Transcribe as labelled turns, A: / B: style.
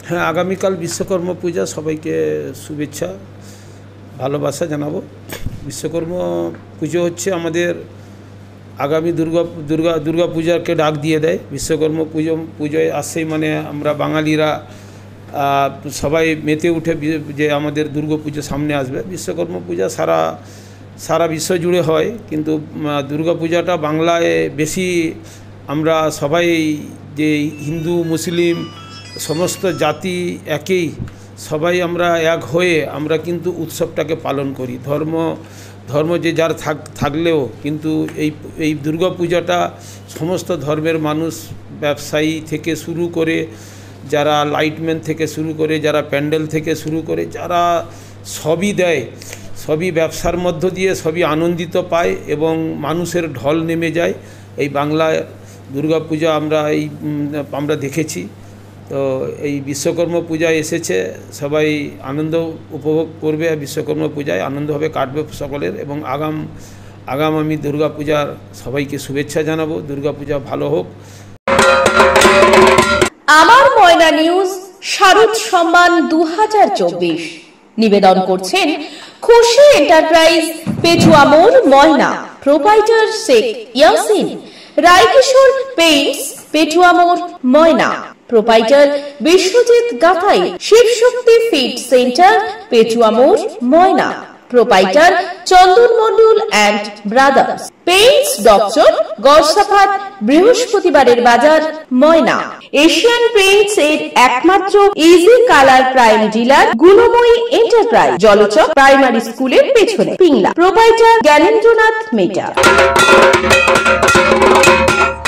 A: হ্যাঁ, আগামীকাল বিশ্বকর্মা পূজা, সবাইকে শুভেচ্ছা ভালোবাসা জানাবো। বিশ্বকর্মা পুজো হচ্ছে আমাদের আগামী দুর্গা পূজাকে ডাক দিয়ে দেয়। বিশ্বকর্মা পুজোয় আসছেই মানে আমরা বাঙালিরা সবাই মেতে উঠে যে আমাদের দুর্গা পুজো সামনে আসবে। বিশ্বকর্মা পূজা সারা বিশ্ব জুড়ে হয়, কিন্তু দুর্গা পূজাটা বাংলায় বেশি। আমরা সবাই যে হিন্দু মুসলিম সমস্ত জাতি একই, সবাই আমরা এক হয়ে আমরা কিন্তু উৎসবটাকে পালন করি। ধর্ম যে যার থাকলেও কিন্তু এই দুর্গা পূজাটা সমস্ত ধর্মের মানুষ, ব্যবসায়ী থেকে শুরু করে, যারা লাইটম্যান থেকে শুরু করে, যারা প্যান্ডেল থেকে শুরু করে, যারা সবই দেয়, সবই ব্যবসার মধ্য দিয়ে সবই আনন্দিত পায় এবং মানুষের ঢল নেমে যায়। এই বাংলায় দুর্গা পূজা আমরা দেখেছি। তো এই বিশ্বকর্মা পূজায় এসেছে, সবাই আনন্দ উপভোগ করবে। বিশ্বকর্মা পূজায় আনন্দভাবে কাটবে সকলের, এবং আগামী দুর্গা পূজার সবাইকে শুভেচ্ছা জানাবো। দুর্গা পূজা ভালো হোক।
B: আমার ময়না নিউজ শারদ সম্মান 2024 নিবেদন করছেন খুশি এন্টারপ্রাইজ, পেটুয়া মোড়, ময়না। প্রোপাইটার শেখ ইয়াসিন। রায়কিশোর পেইন্টস, পেটুয়া মোড়, Moyna. Proprietor Biswajit Gathai. Shibshakti feed centre, Petua মোড়, Moyna. Proprietor Chandan Mondal and brothers. Paints doctor, Garsafat, বৃহস্পতিবারের বাজার, ময়না। এশিয়ান পেইন্টস এর একমাত্র easy colour prime dealer Gunmoyee enterprise, Jalchak primary স্কুলের পেছনে, পিংলা। প্রোপাইটার জ্ঞানেন্দ্রনাথ মেটা।